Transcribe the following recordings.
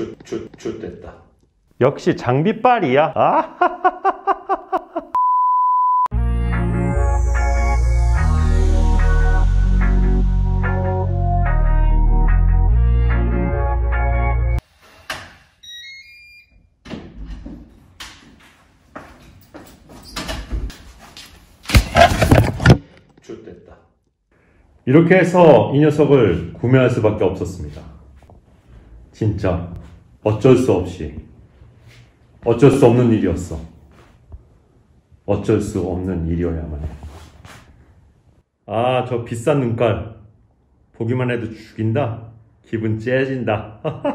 됐다. 역시 장비빨이야. 됐다. 이렇게 해서 이 녀석을 구매할 수밖에 없었습니다. 진짜 어쩔 수 없이 어쩔 수 없는 일이었어. 어쩔 수 없는 일이어야만 해. 저 비싼 눈깔 보기만 해도 죽인다. 기분 째진다.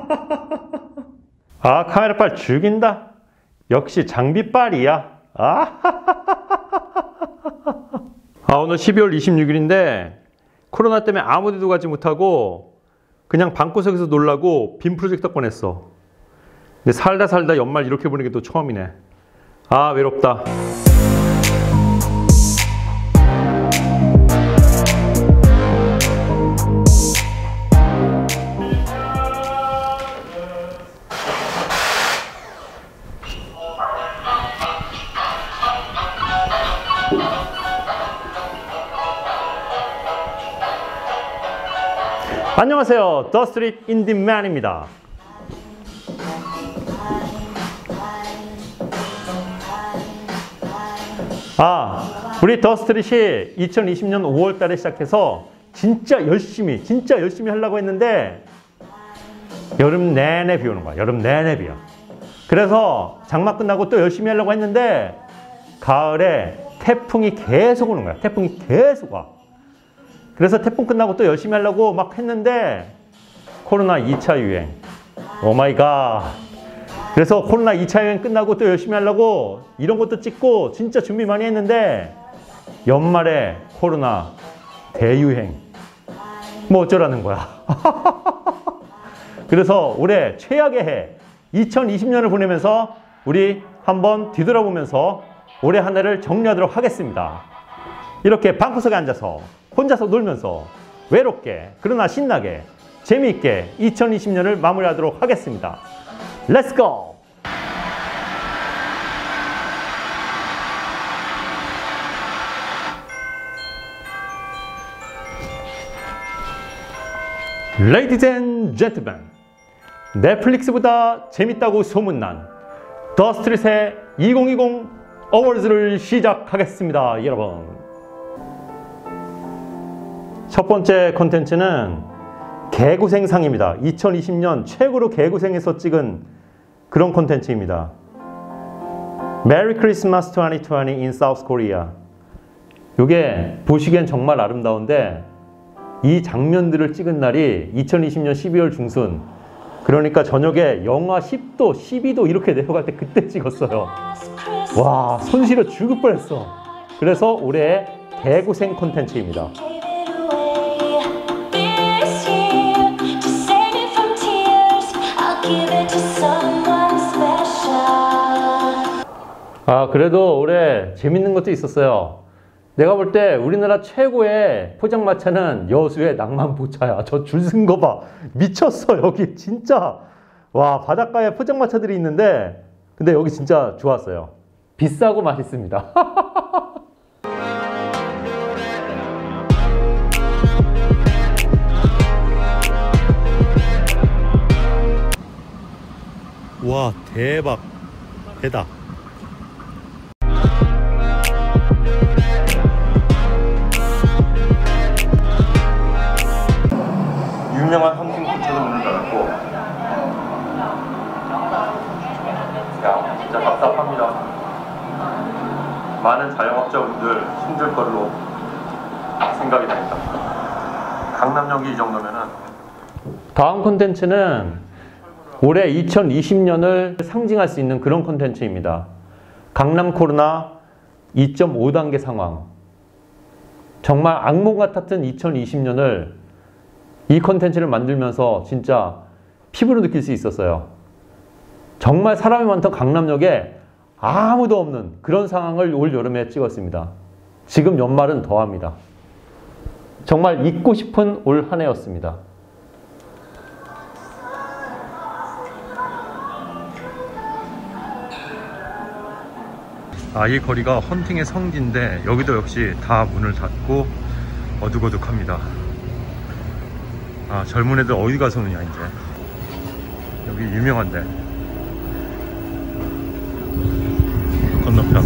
카메라빨 죽인다. 역시 장비빨이야. 오늘 12월 26일인데 코로나 때문에 아무 데도 가지 못하고 그냥 방구석에서 놀라고 빔 프로젝터 꺼냈어. 근데 살다 연말 이렇게 보는 게 또 처음이네. 외롭다. 안녕하세요. 더 스트릿 인디맨입니다. 우리 더 스트릿이 2020년 5월 달에 시작해서 진짜 열심히 하려고 했는데 여름 내내 비 오는 거야. 여름 내내 비야. 그래서 장마 끝나고 또 열심히 하려고 했는데 가을에 태풍이 계속 오는 거야. 태풍이 계속 와. 그래서 태풍 끝나고 또 열심히 하려고 막 했는데 코로나 2차 유행. 오 마이 갓. 그래서 코로나 2차 유행 끝나고 또 열심히 하려고 이런 것도 찍고 진짜 준비 많이 했는데 연말에 코로나 대유행. 뭐 어쩌라는 거야. 그래서 올해 최악의 해 2020년을 보내면서 우리 한번 뒤돌아보면서 올해 한 해를 정리하도록 하겠습니다. 이렇게 방구석에 앉아서 혼자서 놀면서 외롭게 그러나 신나게 재미있게 2020년을 마무리하도록 하겠습니다. Let's go! Ladies and gentlemen, 넷플릭스보다 재밌다고 소문난 더 스트릿의 2020 어워즈를 시작하겠습니다. 여러분, 첫 번째 콘텐츠는 개고생상입니다. 2020년 최고로 개고생해서 찍은 그런 콘텐츠입니다. Merry Christmas 2020 in South Korea. 이게 보시기엔 정말 아름다운데 이 장면들을 찍은 날이 2020년 12월 중순, 그러니까 저녁에 영하 10도, 12도 이렇게 내려갈 때 그때 찍었어요. 와, 손 시려 죽을 뻔했어. 그래서 올해의 개고생 콘텐츠입니다. 그래도 올해 재밌는 것도 있었어요. 내가 볼 때 우리나라 최고의 포장마차는 여수의 낭만포차야. 저 줄 쓴 거 봐. 미쳤어. 여기 진짜. 와, 바닷가에 포장마차들이 있는데 근데 여기 진짜 좋았어요. 비싸고 맛있습니다. 와, 대박. 대다. 유명한 한국 포차도 문을 닫았고, 야, 진짜 답답합니다. 많은 자영업자분들 힘들 걸로 생각이 됩니다. 강남역이 이 정도면은. 다음 콘텐츠는 올해 2020년을 상징할 수 있는 그런 콘텐츠입니다. 강남 코로나 2.5단계 상황. 정말 악몽 같았던 2020년을 이 콘텐츠를 만들면서 진짜 피부로 느낄 수 있었어요. 정말 사람이 많던 강남역에 아무도 없는 그런 상황을 올 여름에 찍었습니다. 지금 연말은 더합니다. 정말 잊고 싶은 올 한 해였습니다. 이 거리가 헌팅의 성지인데 여기도 역시 다 문을 닫고 어둑어둑합니다. 젊은 애들 어디 가서 노냐 이제. 여기 유명한데 건너편.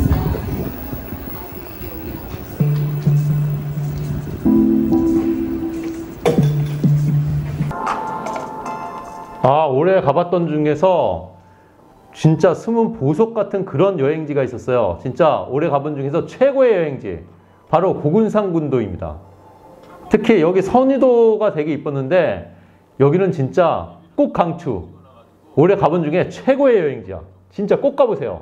올해 가봤던 중에서 진짜 숨은 보석 같은 그런 여행지가 있었어요. 진짜 올해 가본 중에서 최고의 여행지, 바로 고군산군도입니다. 특히 여기 선유도가 되게 이뻤는데 여기는 진짜 꼭 강추. 올해 가본 중에 최고의 여행지야. 진짜 꼭 가보세요.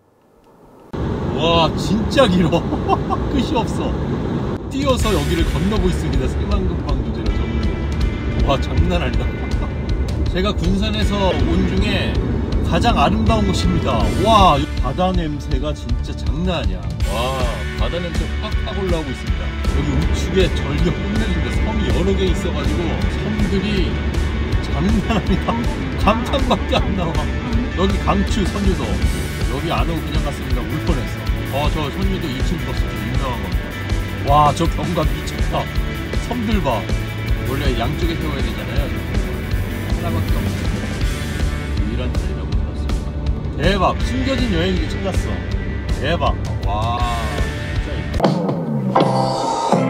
와, 진짜 길어. 끝이 없어. 뛰어서 여기를 건너고 있습니다. 새만금방도제로 전부. 와, 장난 아니다. 제가 군산에서 온 중에 가장 아름다운 곳입니다. 와, 바다 냄새가 진짜 장난 아니야. 와, 바다 냄새 팍팍 올라오고 있습니다. 여기 우측에 절기가 끝내줍니다. 섬이 여러 개 있어가지고 섬들이 장난 아니다. 감탄밖에 안 나와. 여기 강추 선유도. 여기 안 오고 그냥 갔습니다. 울 뻔했어. 저 선유도 2층 버스 유명한 겁니다. 와, 저 경관 미쳤다. 섬들 봐. 원래 양쪽에 세워야 되잖아요. 하나밖에 없어요. 유일한 자리라고 들었습니다. 대박. 숨겨진 여행지 찾았어. 대박. 와, 진짜 이쁘다.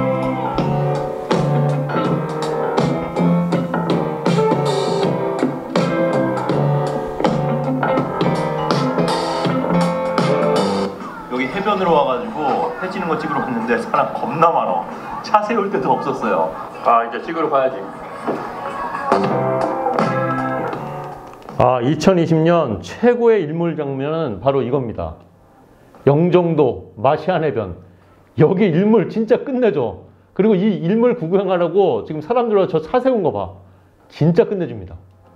여기 해변으로 와가지고 해 지는 거 찍으러 왔는데 사람 겁나 많아. 차 세울 데도 없었어요. 이제 찍으러 가야지. 2020년 최고의 일몰 장면은 바로 이겁니다. 영종도 마시안 해변. 여기 일몰 진짜 끝내줘. 그리고 이 일몰 구경하라고 지금 사람들 저 차 세운 거 봐. 진짜 끝내줍니다.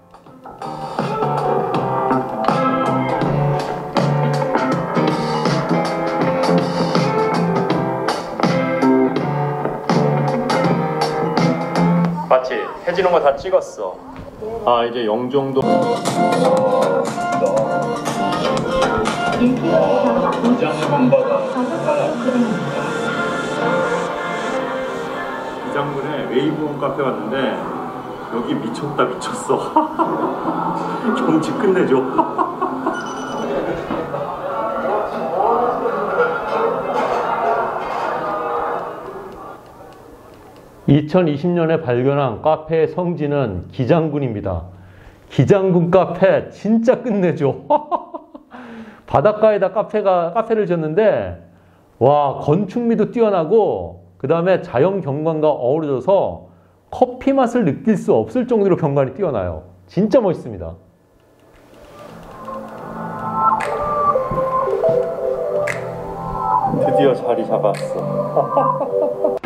맞지? 해 지는 거 다 찍었어. 이제 영종도. 이장군에 웨이브온 카페 왔는데 여기 미쳤다 미쳤어. 경치 끝내줘. 2020년에 발견한 카페의 성지는 기장군입니다. 기장군 카페 진짜 끝내줘. 바닷가에다 카페를 지었는데 와, 건축미도 뛰어나고 그 다음에 자연 경관과 어우러져서 커피 맛을 느낄 수 없을 정도로 경관이 뛰어나요. 진짜 멋있습니다. 드디어 자리 잡았어.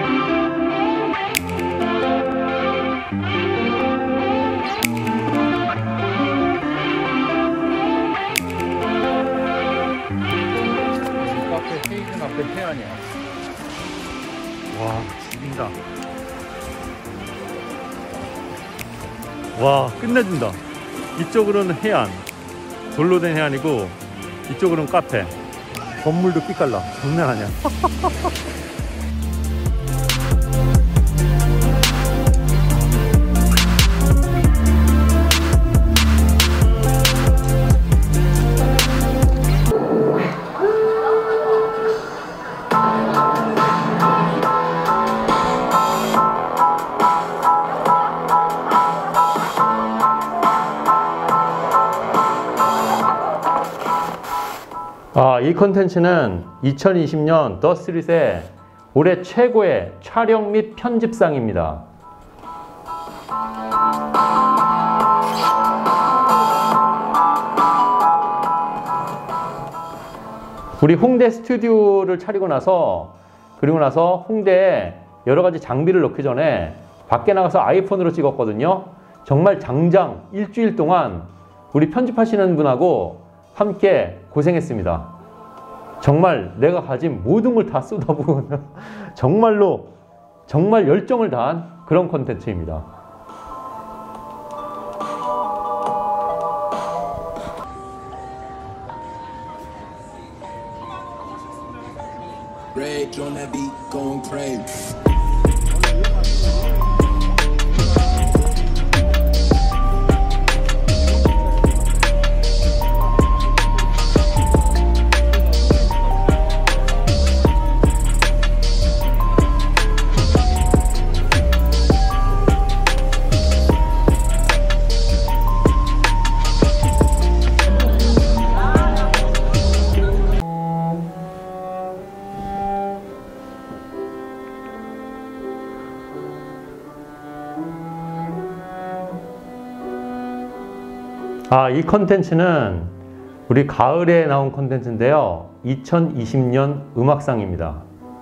헤이든 앞에 해안이야. 와, 죽인다. 와, 끝내준다. 이쪽으로는 해안, 돌로 된 해안이고 이쪽으로는 카페. 건물도 삐깔나. 장난 아니야. 이 컨텐츠는 2020년 더스트릿의 올해 최고의 촬영 및 편집상입니다. 우리 홍대 스튜디오를 차리고 나서 그리고 나서 홍대에 여러 가지 장비를 넣기 전에 밖에 나가서 아이폰으로 찍었거든요. 정말 장장 일주일 동안 우리 편집하시는 분하고 함께 고생했습니다. 정말 내가 가진 모든 걸 다 쏟아부은 정말로 정말 열정을 다한 그런 콘텐츠입니다. bitch on that beat, going crazy. 이 컨텐츠는 우리 가을에 나온 컨텐츠인데요. 2020년 음악상입니다.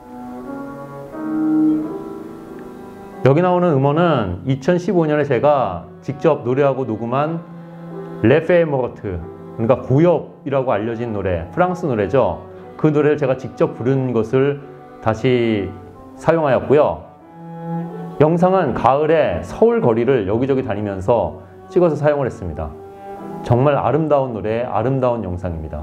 여기 나오는 음원은 2015년에 제가 직접 노래하고 녹음한 레페모르트, 그러니까 고엽이라고 알려진 노래, 프랑스 노래죠. 그 노래를 제가 직접 부른 것을 다시 사용하였고요. 영상은 가을에 서울 거리를 여기저기 다니면서 찍어서 사용을 했습니다. 정말 아름다운 노래, 아름다운 영상입니다.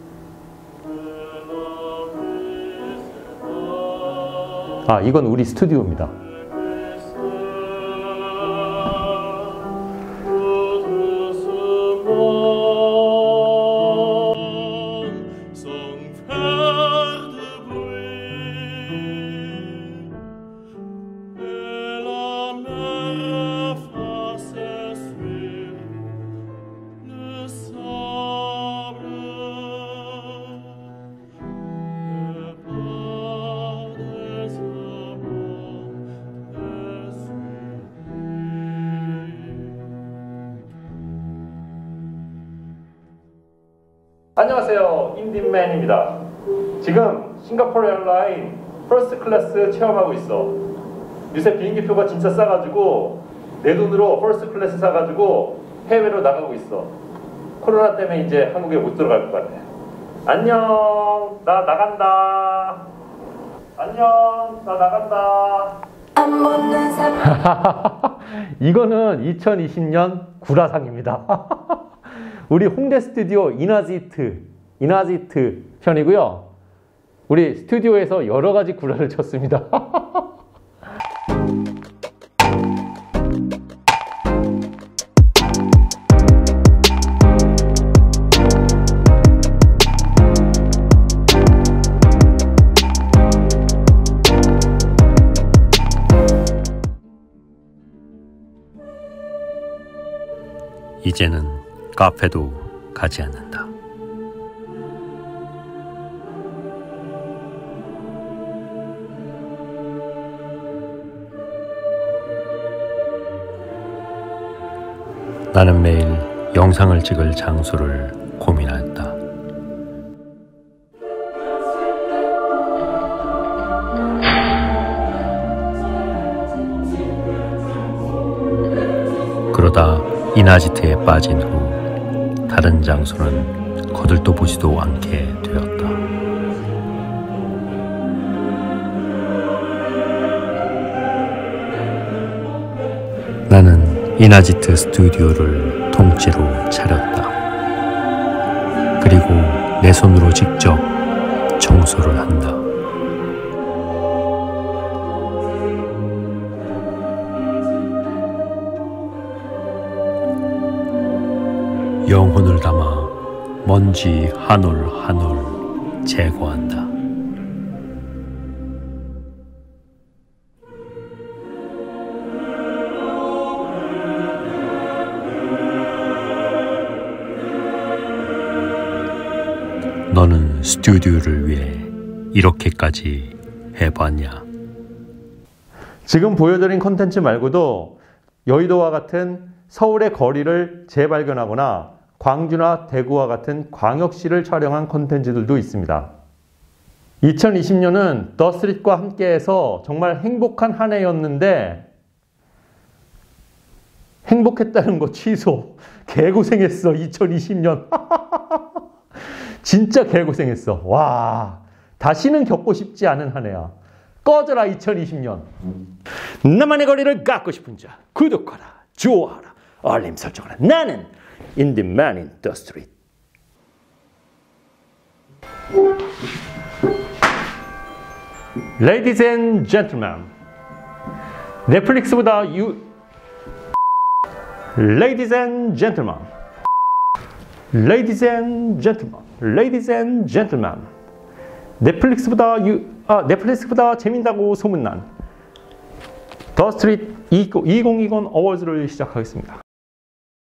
이건 우리 스튜디오입니다. 안녕하세요, 인디맨입니다. 지금 싱가포르 에어라인 퍼스트 클래스 체험하고 있어. 요새 비행기표가 진짜 싸가지고 내 돈으로 퍼스트 클래스 사가지고 해외로 나가고 있어. 코로나 때문에 이제 한국에 못 들어갈 것 같아. 안녕, 나 나간다. 안녕, 나 나간다. 이거는 2020년 구라상입니다. 우리 홍대 스튜디오 이나지트 편이고요. 우리 스튜디오에서 여러 가지 구라를 쳤습니다. 이제는 카페도 가지 않는다. 나는 매일 영상을 찍을 장소를 고민하였다. 그러다 이나지트에 빠진 후 다른 장소는 거들떠 보지도 않게 되었다. 나는 이나지트 스튜디오를 통째로 차렸다. 그리고 내 손으로 직접 청소를 한다. 영혼을 담아 먼지 한 올 한 올 제거한다. 너는 스튜디오를 위해 이렇게까지 해봤냐? 지금 보여드린 컨텐츠 말고도 여의도와 같은 서울의 거리를 재발견하거나 광주나 대구와 같은 광역시를 촬영한 컨텐츠들도 있습니다. 2020년은 더 스트릿과 함께해서 정말 행복한 한 해였는데 행복했다는 거 취소. 개고생했어 2020년. 진짜 개고생했어. 와, 다시는 겪고 싶지 않은 한 해야. 꺼져라 2020년. 나만의 거리를 갖고 싶은 자 구독하라, 좋아하라, 알림 설정하라. 나는 인디맨 인 더 스트리트. Ladies and gentlemen, 넷플릭스보다 Ladies and gentlemen, Ladies and gentlemen, Ladies and gentlemen, 넷플릭스보다 재밌다고 소문난 더 스트릿 2020 어워즈를 시작하겠습니다.